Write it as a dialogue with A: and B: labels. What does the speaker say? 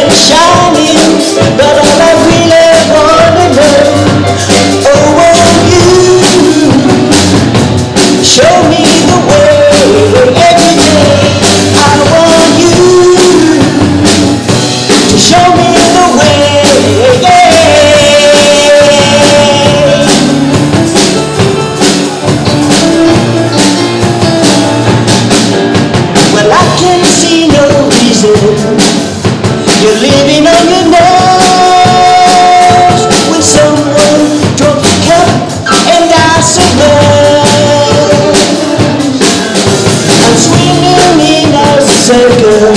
A: and shining, but all I really wanna know, oh, won't you show me the way every day? I want you to show me the way, yeah. Well, I can see no reason you're living on your nose when someone drops a cup and I suppose I'm swimming in a circle.